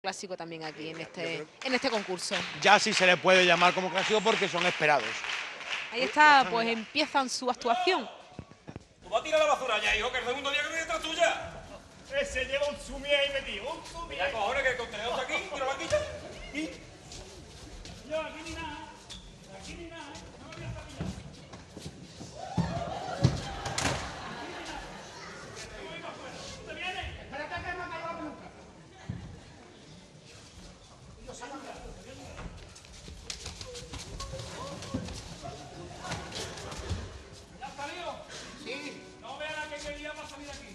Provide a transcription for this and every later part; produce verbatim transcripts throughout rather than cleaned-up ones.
clásico también aquí en este, en este concurso. Ya sí se le puede llamar como clásico porque son esperados. Ahí está, pues empiezan su actuación. ¿Tú vas a tirar la basura ya, hijo? Que el segundo día que viene detrás tuya. Ese lleva un sumie ahí metido, un sumie. Mira, cojones, que el contenedor está aquí, tira la quilla. Y... Yo, aquí ni nada, aquí ni nada, ¿eh? No me voy a estar pillando. ¿Dónde viene? Espérate que no me caiga la peluca. Yo salgo ya. ¿Ya has salido? Sí. No vean a qué quería para salir aquí.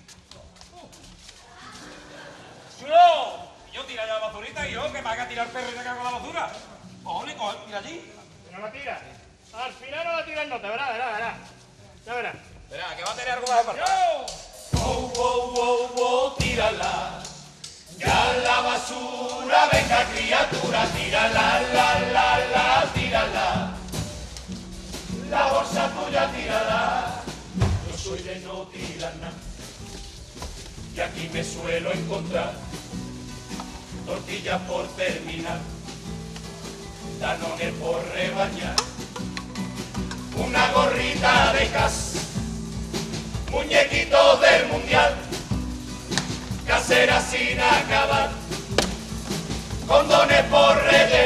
¡Chulo! Y yo tira ya la basurita y yo, que me haga tirar perro y me cago en la basura. Cojones, cojones, tira allí. No la tiras. Al final no la tiras, no, te verás, verás, verás. Ya verás. Verá, que va a tener algo más de apartado. ¡Yo! Wow, wow, wow, wow, tírala. Ya la basura, venga criatura, tírala, la, la, la, tírala. La bolsa tuya, tírala. Yo soy de no tirar nada. Y aquí me suelo encontrar tortillas por terminar, Danone por rebañar, una gorrita de casa, muñequitos del mundial, caseras sin acabar, condones por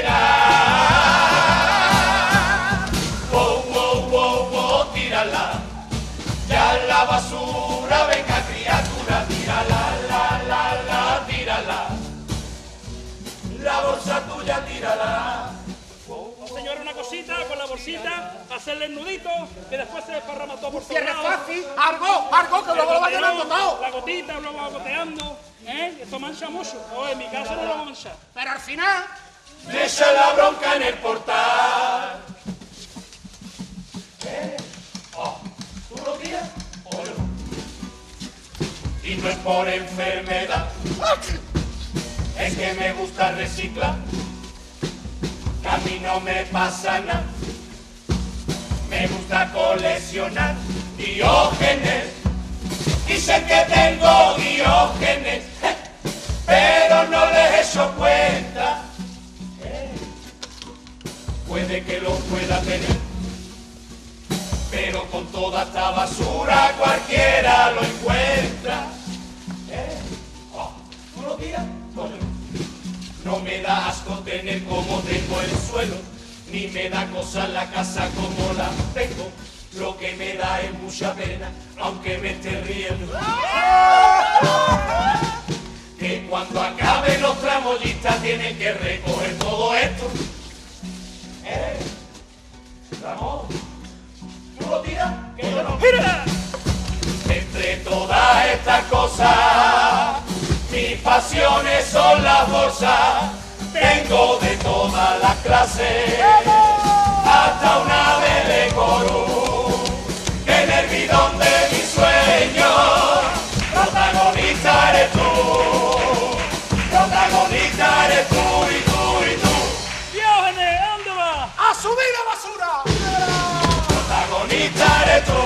rellenar. Wow, wow, wow, wow, tírala, ya la basura, venga criatura, tírala, la, la, la, tírala, la bolsa tuya, tírala. Señora, una cosita con la bolsita, hacerle el nudito, que después se desparrama todo por todos Cierre lados. fácil, algo, algo, que luego lo va llenando todo. La gotita, luego va goteando, ¿eh? Esto mancha mucho. O en mi casa no lo va a manchar. Pero al final, Me echa la bronca en el portal. ¿Eh? Oh, ¿tú lo tiras o no? Y no es por enfermedad, es que me gusta reciclar. Que a mí no me pasa nada. Me gusta coleccionar Diógenes. Dicen que tengo Diógenes, pero no les he hecho cuenta. Puede que lo pueda tener, pero con toda esta basura cualquiera lo encuentra. ¿Eh? Oh, ¿tú lo tiras? Coño. No me da asco tener como tengo el suelo, ni me da cosa la casa como la tengo. Lo que me da es mucha pena, aunque me esté riendo. Que cuando acaben los tramoyistas tienen que recoger todo esto. ¿Eh? Ramón, ¿tú lo tiras? Que yo no. ¡Mira! Entre todas estas cosas, mis pasiones son las bolsas. Tengo de todas las clases, hasta una de coro. Que en el bidón de mi sueño, protagonista eres tú. Protagonista eres tú y tú y tú. Diógenes, ¿a dónde va? ¡a subir la basura! Protagonista eres tú.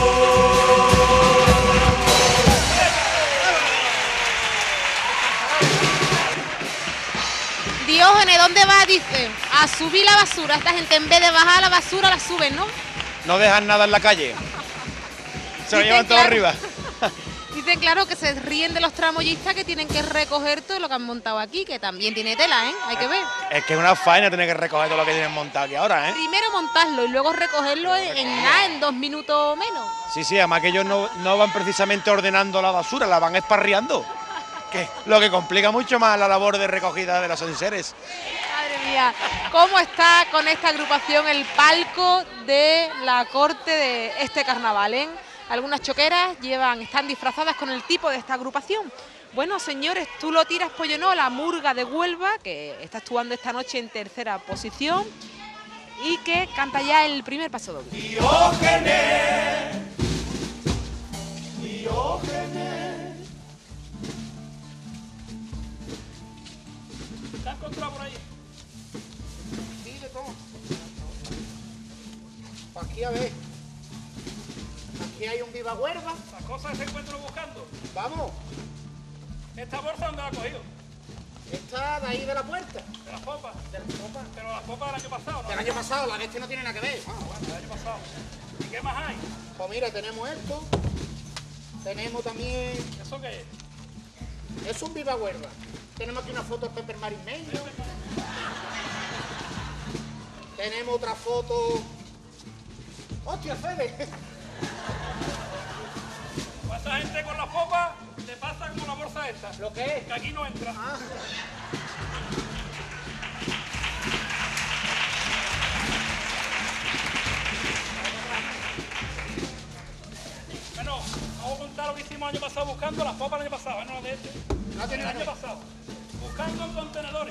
Diógenes, ¿dónde va? Dice, a subir la basura. Esta gente en vez de bajar la basura la suben, ¿no? No dejan nada en la calle. Se lo Dicen, llevan todo claro. arriba. Dicen, claro, que se ríen de los tramoyistas que tienen que recoger todo lo que han montado aquí, que también tiene tela, ¿eh? Hay que ver. Es que es una faena tener que recoger todo lo que tienen montado aquí ahora, ¿eh? Primero montarlo y luego recogerlo en, en nada, en dos minutos menos. Sí, sí, además que ellos no, no van precisamente ordenando la basura, la van esparriando. Que lo que complica mucho más la labor de recogida de los enseres. Madre mía, ¿cómo está con esta agrupación el palco de la corte de este carnaval, eh? Algunas choqueras llevan, están disfrazadas con el tipo de esta agrupación. Bueno, señores, tú lo tiras, pollo no, la murga de Huelva, que está actuando esta noche en tercera posición y que canta ya el primer paso doble. Diógenes, Diógenes. ¿Te has encontrado por ahí? Sí, de todo. Pa' aquí a ver. Aquí hay un viva Huelva. Las cosas que se encuentran buscando. Vamos. ¿Esta bolsa dónde la ha cogido? Esta de ahí de la puerta. De las popas. De la copa. Pero las popas del año pasado, ¿no? Del año pasado, la de este no tiene nada que ver. Ah, bueno, del año pasado. ¿Y qué más hay? Pues mira, tenemos esto. Tenemos también... ¿Eso qué es? Es un viva huerva. Tenemos aquí una foto de Pepe Marismeño. Tenemos otra foto... ¡Hostia, Fede! Pues esa gente con las popas le pasa como la bolsa esta. ¿Lo que es? Que aquí no entra. Ah. Bueno, vamos a contar lo que hicimos el año pasado buscando las popas el año pasado, ¿eh? No de este. No tiene El nada año que ver. pasado. Buscando en contenedores.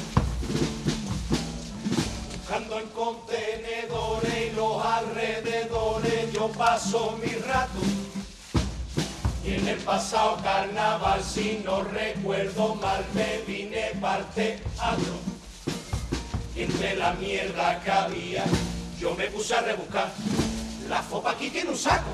Buscando en contenedores y los alrededores yo paso mi rato. Y en el pasado carnaval, si no recuerdo mal, me vine parte teatro. Y entre la mierda que había, yo me puse a rebuscar. La fopa aquí tiene un saco.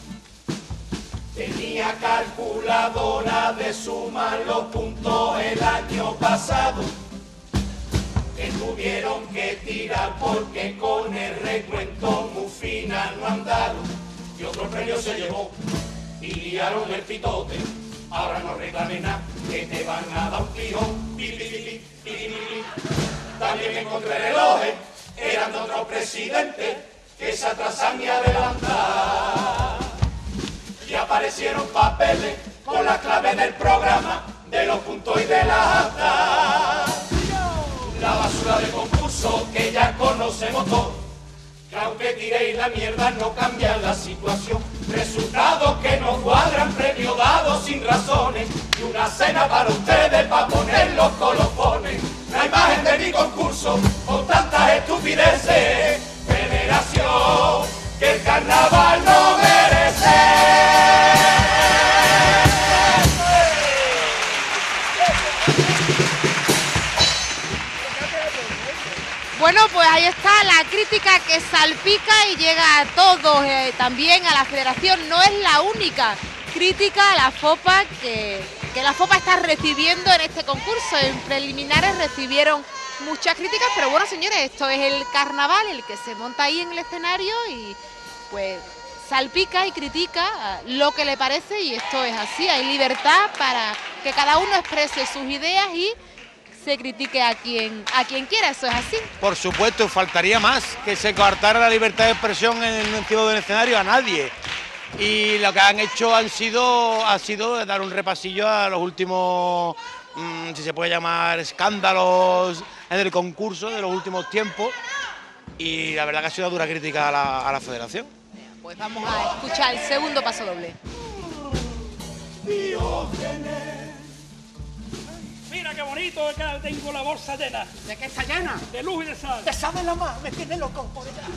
Tenía calculadora de sumar los puntos el año pasado. Que tuvieron que tirar porque con el recuento muy fina no andaron. Y otro premio se llevó y liaron el pitote. Ahora no reclames nada, que te van a dar un tijón. Pi, pi, pi, pi, pi, pi, pi. También encontré relojes, eran de otro presidente, que se atrasan y adelantan. Y aparecieron papeles con la clave del programa, de los puntos y de las actas. La basura del concurso que ya conocemos todos, que aunque tiréis la mierda no cambia la situación. Resultados que no cuadran, premio dado sin razones, y una cena para ustedes para poner los colofones. La imagen de mi concurso con tantas estupideces, federación que el carnaval no merece. Bueno, pues ahí está la crítica que salpica y llega a todos, eh, también a la federación. No es la única crítica a la FOPA que, que la FOPA está recibiendo en este concurso. En preliminares recibieron muchas críticas, pero bueno, señores, esto es el carnaval, el que se monta ahí en el escenario y pues salpica y critica lo que le parece, y esto es así. Hay libertad para que cada uno exprese sus ideas y se critique a quien a quien quiera, eso es así. Por supuesto, faltaría más que se coartara la libertad de expresión en el encima del escenario a nadie. Y lo que han hecho han sido, ha sido dar un repasillo a los últimos, mmm, si se puede llamar, escándalos en el concurso de los últimos tiempos. Y la verdad que ha sido una dura crítica a la, a la federación. Pues vamos a escuchar el segundo paso doble. Mira qué bonito, acá tengo la bolsa llena. ¿De qué está llena? De luz y de sal. ¿Te sabes la más? Me tiene loco por ella.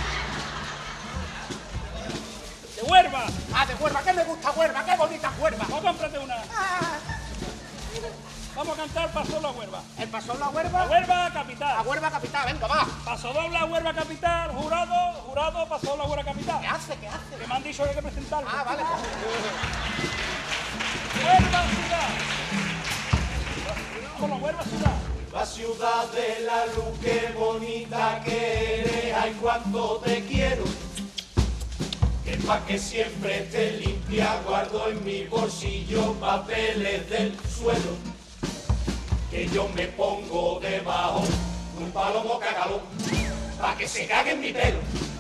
De Huerva. Ah, de Huerva, que me gusta Huerva, qué bonita Huerva. No, cómprate una. Ah, Vamos a cantar Paso la Huerva. el paso la La Huerva. Huerva La capital. Huerva capital, venga, va. Paso doble a Huerva capital. Jurado, jurado, paso la Huerva capital. ¿Qué hace? ¿Qué hace? Que me han dicho que hay que presentarlo. Ah, vale. Huerva ciudad. Vamos, la Huerva ciudad. La ciudad de la luz, qué bonita que eres, ay cuánto te quiero. Que pa' que siempre esté limpia guardo en mi bolsillo papeles del suelo. Que yo me pongo debajo un palomo cagalón, pa' que se cague en mi pelo.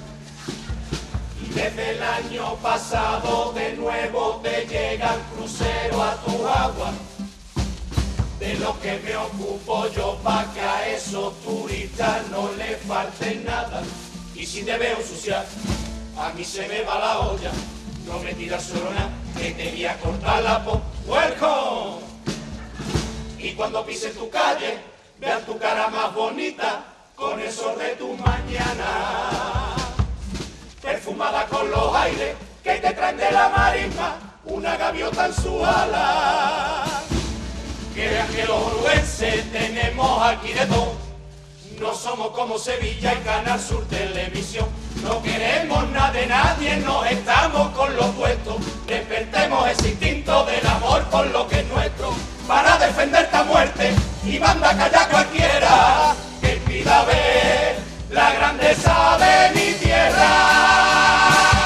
Y desde el año pasado de nuevo te llega el crucero a tu agua. De lo que me ocupo yo pa' que a esos turistas no les falte nada. Y si te veo ensuciar, a mí se me va la olla. No me tiras solo nada, que te voy a cortar la po. ¡Welcome! Y cuando pises tu calle, vean tu cara más bonita, con el sol de tu mañana. Perfumada con los aires que te traen de la marisma, una gaviota en su ala. Que vean que los oruenses tenemos aquí de todo. No somos como Sevilla y Canal Sur Televisión. No queremos nada de nadie, nos estamos con los puestos. Despertemos ese instinto del amor por lo que es nuestro. Para defender esta muerte, y manda callar cualquiera que pida ver la grandeza de mi tierra.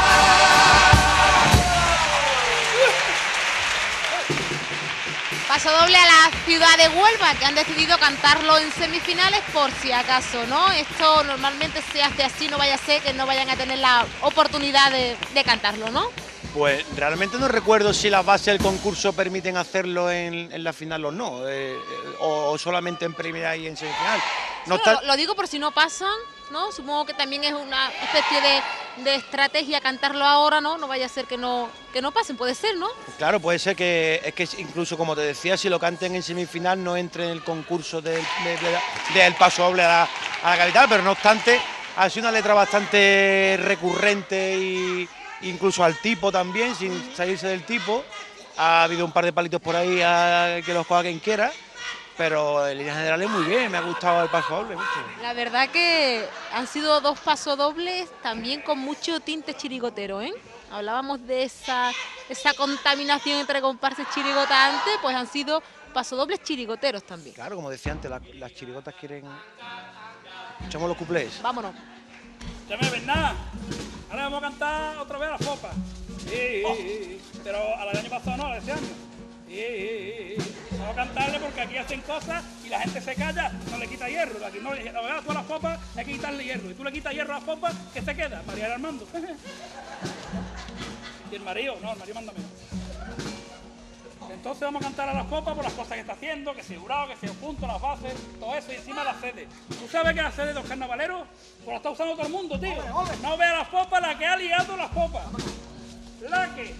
Paso doble a la ciudad de Huelva, que han decidido cantarlo en semifinales por si acaso, ¿no? Esto normalmente se hace así, no vaya a ser que no vayan a tener la oportunidad de, de cantarlo, ¿no? Pues realmente no recuerdo si las bases del concurso permiten hacerlo en, en la final o no, eh, o, o solamente en primera y en semifinal. No Sí, está... lo, lo digo por si no pasan, ¿no? Supongo que también es una especie de, de estrategia cantarlo ahora, ¿no? No vaya a ser que no, que no pasen, puede ser, ¿no? Claro, puede ser que, es que incluso como te decía, si lo canten en semifinal no entre en el concurso del de, de, de paso doble a la, a la capital, pero no obstante, ha sido una letra bastante recurrente y incluso al tipo también, sin salirse del tipo. Ha habido un par de palitos por ahí a que los coja quien quiera, pero en líneas generales muy bien, me ha gustado el paso doble mucho. La verdad que han sido dos pasodobles también con mucho tinte chirigotero, ¿eh? Hablábamos de esa, esa contaminación entre comparsas chirigotas antes, pues han sido pasodobles chirigoteros también. Claro, como decía antes, la, las chirigotas quieren... Escuchamos los cuplés. Vámonos. Ya me ven nada. Ahora vamos a cantar otra vez a la fopa. Sí, sí, sí. Pero al año pasado no, a este año. Sí, sí, sí. Vamos a cantarle porque aquí hacen cosas y la gente se calla, no le quita hierro. Aquí no, la verdad, tú a las fopas hay que quitarle hierro. Y tú le quitas hierro a las fopas, ¿qué se queda? María Armando. Y el marido, no, el marido manda menos. Entonces vamos a cantar a las copas por las cosas que está haciendo, que si jurado, que si punto, las bases, todo eso y encima la sede. ¿Tú sabes que la sede de los carnavaleros? Pues la está usando todo el mundo, tío. No vea las copas, la que ha liado las copas. La que...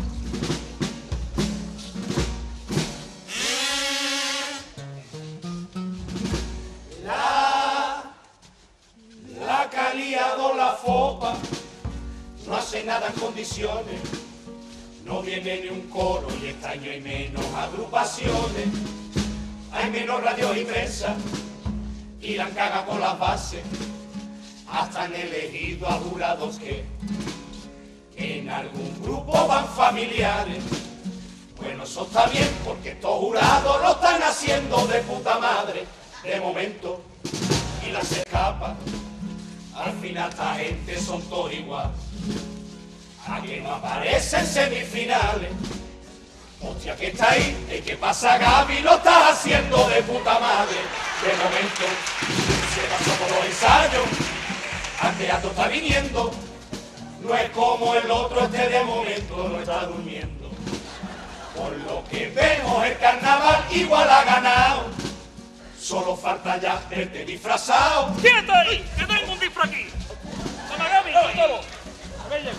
La, la que ha liado la fopa, no hace nada en condiciones. No viene ni un coro y este año hay menos agrupaciones, hay menos radio y prensa, y la han cagado con las bases, hasta han elegido a jurados que, que en algún grupo van familiares. Bueno, eso está bien, porque estos jurados lo están haciendo de puta madre, de momento, y las escapas, al final esta gente son todos igual. A que no aparece en semifinales. Hostia, que está ahí, el que pasa Gaby lo está haciendo de puta madre. De momento, se pasó por los ensayos, al teatro está viniendo. No es como el otro, este de momento no está durmiendo. Por lo que vemos el carnaval igual ha ganado. Solo falta ya verte disfrazado. ¡Quieto ahí! ¡Que tengo un disfraz aquí! ¡Toma, Gaby! ¡Todo! A ver, ya.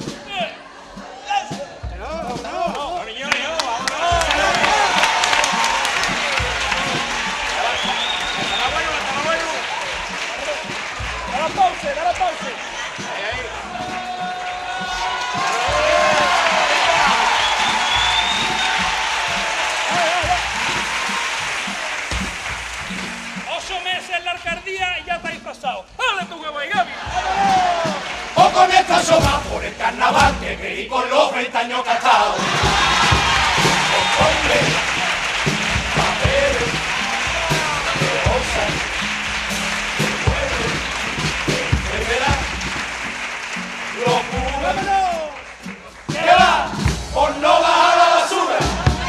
No, no, no, niño, niño, vámonos. Está bueno, está bueno. ¡Dale pause, dale pause! Ahí, ahí. Ocho meses en la alcaldía y ya está disfrazado. ¡Dale tu huevo ahí, Gaby! O con esta soga por el carnaval que creí con los veinte años casados. Con hombres, papeles, de osas, de muebles, de enfermedad, locura. ¿Qué va? Por no bajar la basura.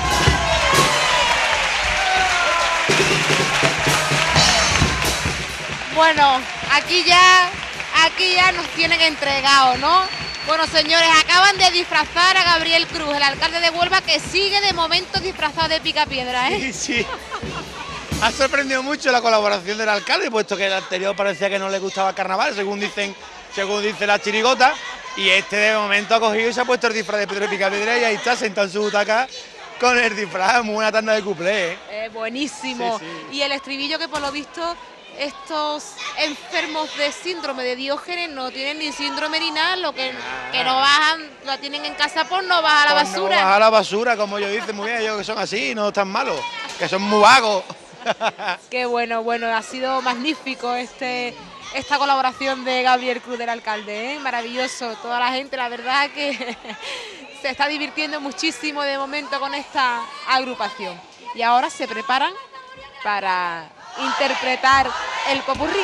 Bueno, aquí ya, aquí ya nos tienen entregados, ¿no? Bueno, señores, acaban de disfrazar a Gabriel Cruz, el alcalde de Huelva, que sigue de momento disfrazado de Picapiedra, ¿eh? Sí, sí. Ha sorprendido mucho la colaboración del alcalde, puesto que el anterior parecía que no le gustaba el carnaval, según dicen, según dice la chirigota, y este de momento ha cogido y se ha puesto el disfraz de Pedro Picapiedra y ahí está sentado en su butaca con el disfraz. Muy buena tanda de cuplé, ¿eh? Eh, buenísimo. Sí, sí. Y el estribillo que por lo visto estos enfermos de síndrome de Diógenes no tienen ni síndrome ni nada, lo que, que no bajan, lo tienen en casa por no bajar a la Pues no basura. bajar a la basura, como ellos dicen, muy bien, ellos que son así, no están malos, que son muy vagos. Qué bueno, bueno, ha sido magnífico este esta colaboración de Gabriel Cruz, del alcalde, ¿eh? Maravilloso. Toda la gente, la verdad que se está divirtiendo muchísimo de momento con esta agrupación. Y ahora se preparan para interpretar el popurrí.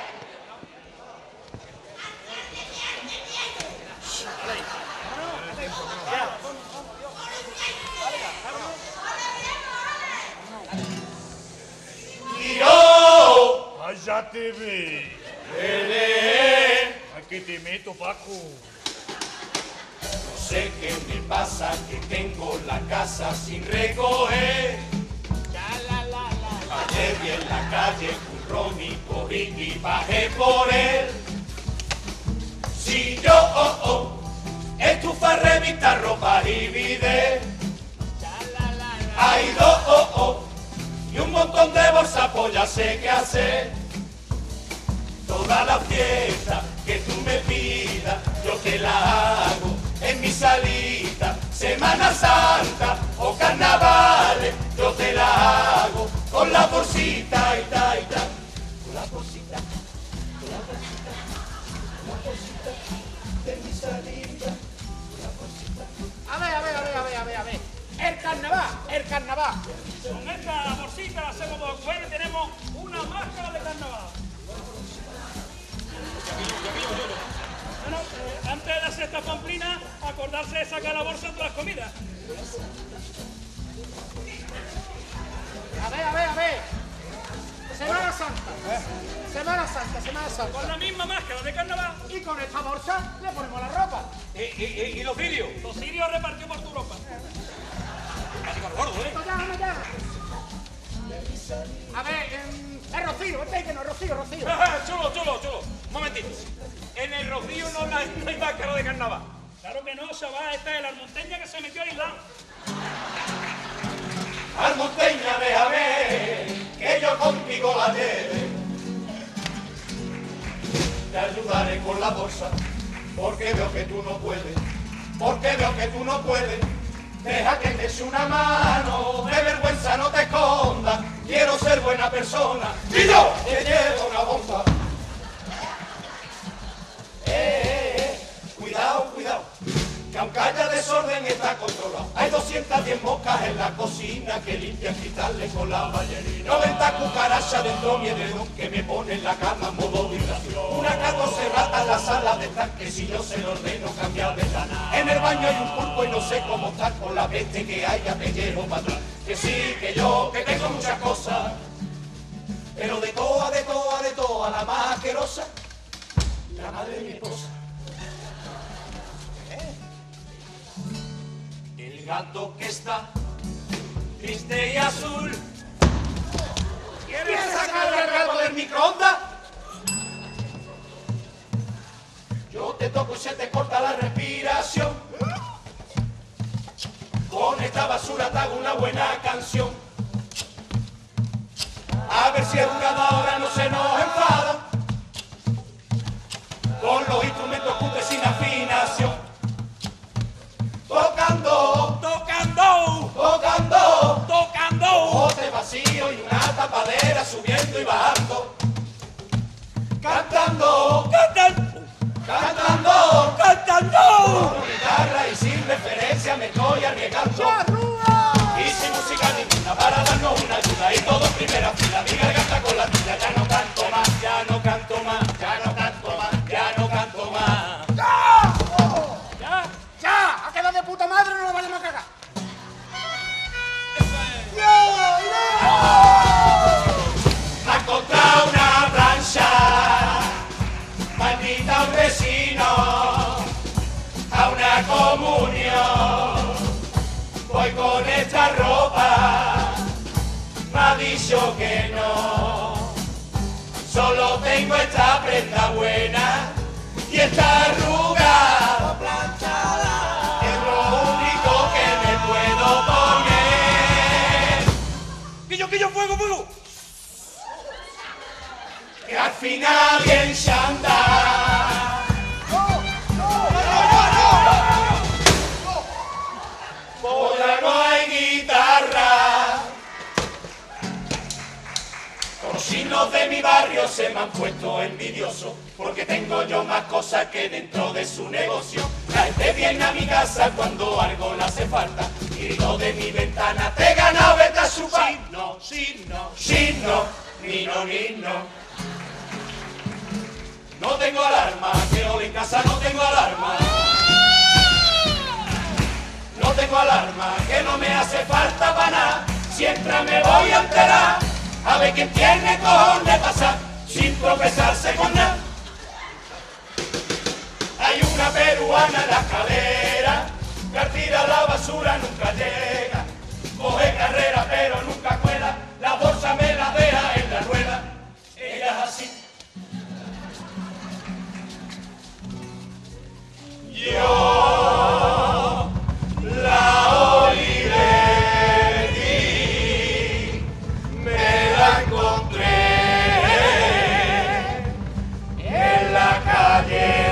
¡Tiro! ¡Allá te ve! ¡Lele! Aquí te meto, Paco. No sé qué me pasa, que tengo la casa sin recoger. Ayer vi en la calle un Ronnie, cogí y bajé por él. Si yo, oh, oh, estufa, revista, ropa y vide. Hay dos, oh, oh, y un montón de bolsas, pues ya sé qué hacer. Toda la fiesta que tú me pidas, yo te la hago en mi salita. Semana Santa o carnavales, yo te la hago con la bolsita y ta y ta. Con la bolsita, con la bolsita, con la bolsita de mi salita. Con la bolsita. A ver, a ver, a ver, a ver, a ver, a ver. El carnaval, el carnaval. Con esta bolsita hacemos dos jueves, tenemos una máscara de carnaval. Bueno, eh, antes de hacer esta pamplina, acordarse de sacar la bolsa de las comidas. A ver, a ver, a ver. Semana Santa. Semana Santa, Semana Santa. Con la misma máscara de carnaval. Y con esta bolsa le ponemos la ropa. ¿Y, y, y, y los vídeos? Los sirios repartió por tu Europa. Casi con gordo, ¿eh? Esto ya, no, ya. A ver, eh, es Rocío, este que no es Rocío, Rocío. chulo, chulo, chulo. Un momentito. En el Rocío no hay, no hay máscara de carnaval. Claro que no, chaval, esta es la monteña que se metió a Islam. Almonteña, déjame que yo contigo la lleve. Te ayudaré con la bolsa, porque veo que tú no puedes, porque veo que tú no puedes. Deja que te eche una mano, de vergüenza no te escondas. Quiero ser buena persona y yo te llevo una bomba. Eh, eh, eh, cuidado, cuidado, que aunque haya desorden está controlado. Hay doscientas diez moscas en la cocina que limpian cristales con la ballerina. noventa cucarachas dentro de mi edredón que me pone en la cama en modo vibración. Una catorce ratas en la sala de estar que si yo se lo ordeno cambiar de lana. En el baño hay un pulpo y no sé cómo estar con la peste que haya te llevo para atrás. Que sí, que yo, que tengo muchas cosas, pero de toa, de toa, de toa, la más asquerosa, la madre de mi esposa. El gato que está triste y azul. ¿Quieres sacarle el gato del microondas? Yo te toco y se te corta la respiración. Con esta basura te hago una buena canción. A ver si educadora no se nos enfada con los instrumentos cutres sin afinación. Tocando, ¡Tocando! tocando, ¡Tocando! bote vacío y una tapadera subiendo y bajando. Cantando, ¡Cantan! cantando, ¡Cantando! con guitarra y sin referencia me estoy arriesgando. Y sin música ninguna para darnos una ayuda y todo en primera fila. Mi garganta con la tuya, ya no canto más, ya no canto más, ya no canto más, ya no canto más. ¿Ya? ¡Ya! ¡Ha quedado de puta madre! ¡No lo vayamos a cagar! Me ha encontrado una plancha, maldita un vecino, a una comunión. Voy con esta ropa, me ha dicho que no. Solo tengo esta prenda buena y esta arruga planchada. Es lo único que me puedo poner. ¡Quillo, quillo, fuego, fuego! Que al final bien se anda. Por ya no hay guitarra. Los signos de mi barrio se me han puesto envidiosos, porque tengo yo más cosas que dentro de su negocio. La gente viene a mi casa cuando algo le hace falta, Y lo de mi ventana te gana, vete a su país. No, sí, no, sí, no, ni no, ni no. No tengo alarma, que hoy en casa no tengo alarma. No tengo alarma, que no me hace falta para nada. Siempre me voy a enterar, a ver quién tiene cojones pasar, sin tropezarse con nada. Hay una peruana en la escalera, que al tirar la basura nunca llega. Coge carrera pero nunca cuela, la bolsa me la deja en la rueda. Ella es así. Yo la olvidé y me la encontré en la calle.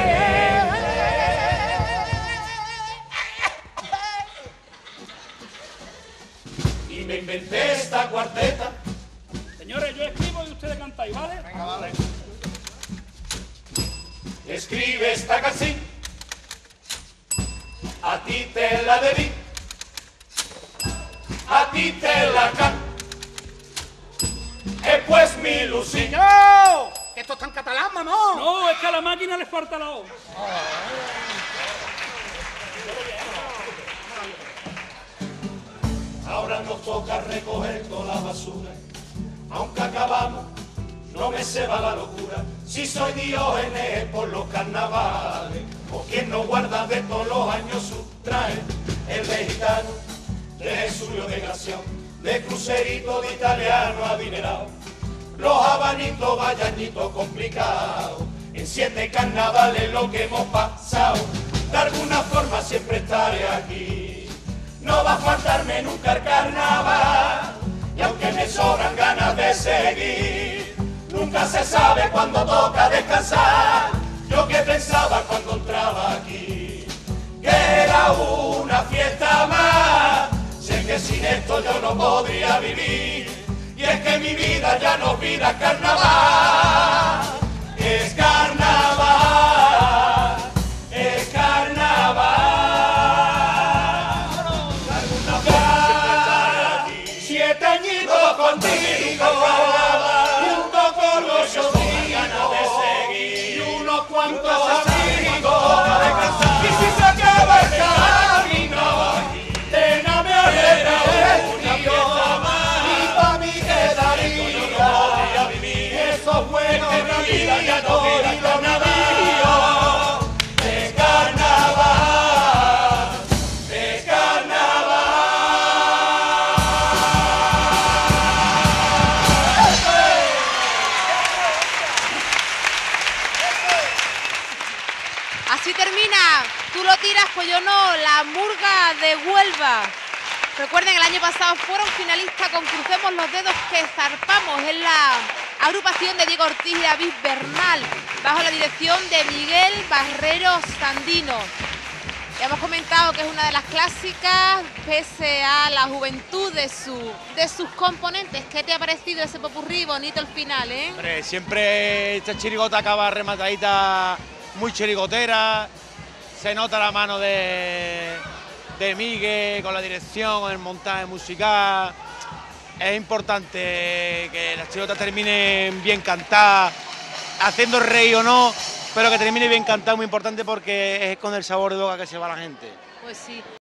Y me inventé esta cuarteta. Señores, yo escribo y ustedes cantáis, ¿vale? Venga, vale. Escribe esta canción. A ti te la debí, a ti te la can, eh, pues mi Lucy. ¡No! Que esto está en catalán, mamón. No, es que a la máquina le falta la O. Ahora nos toca recoger toda la basura, aunque acabamos, no me se va la locura. Si soy Diógenes por los carnavales, o quien no guarda de todos los años su traje, el de gitano, de Jesulio de Gración, de crucerito de italiano adinerado, los abanitos vallañitos complicados, en siete carnavales lo que hemos pasado, de alguna forma siempre estaré aquí, no va a faltarme nunca el carnaval, y aunque me sobran ganas de seguir, nunca se sabe cuándo toca descansar. Yo que pensaba cuando entraba aquí, que era una fiesta más. Sé que sin esto yo no podría vivir, y es que mi vida ya no es vida, carnaval. Es carnaval, es carnaval. Carnaval, siete añitos contigo, junto con los ganas de seguir, y unos cuantos amigos, y si se acaba el camino, pena me alegra una fiesta más, y pa' mí quedaría esos buenos amigos y los navíos de carnaval, de carnaval. Así termina, tú lo tiras, pues yo no, la murga de Huelva. Recuerden, el año pasado fueron finalistas con Crucemos los Dedos que zarpamos en la agrupación de Diego Ortiz y David Bernal, bajo la dirección de Miguel Barrero Sandino. Ya hemos comentado que es una de las clásicas, pese a la juventud de, su, de sus componentes. ¿Qué te ha parecido ese popurrí? Bonito el final, ¿eh? Hombre, siempre esta chirigota acaba rematadita, muy chirigotera, se nota la mano de, de Miguel con la dirección, con el montaje musical. Es importante que las chirigotas terminen bien cantadas, haciendo reír o no, pero que termine bien cantada, muy importante porque es con el sabor de boca que se va la gente. Pues sí.